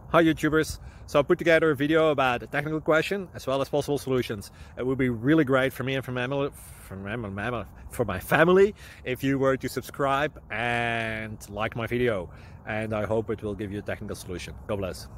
Hi YouTubers! So I put together a video about a technical question as well as possible solutions. It would be really great for me and for my family if you were to subscribe and like my video, and I hope it will give you a technical solution. God bless.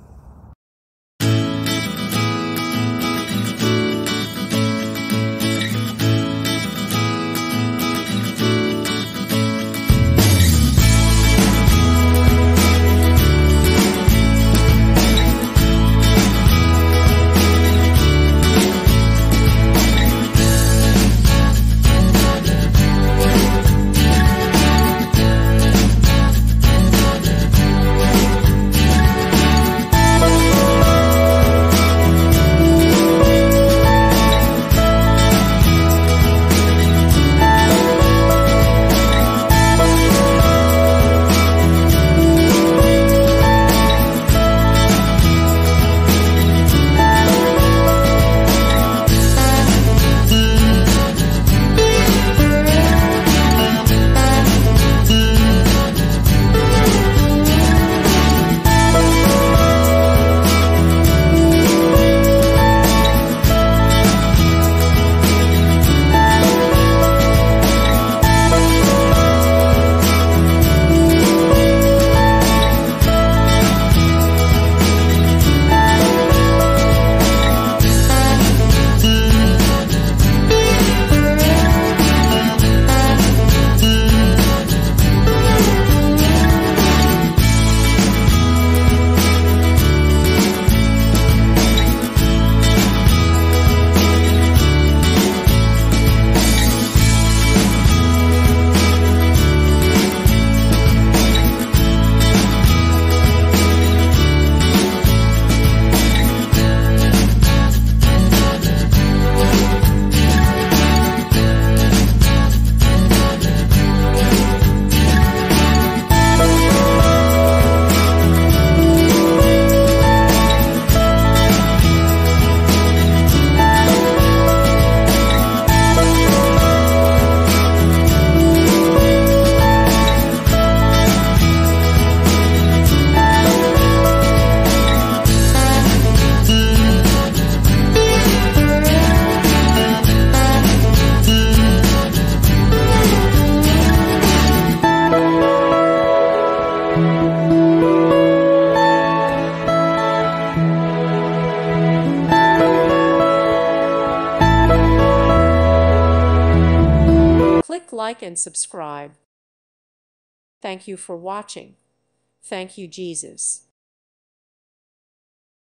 Click like and subscribe. Thank you for watching. Thank you, Jesus.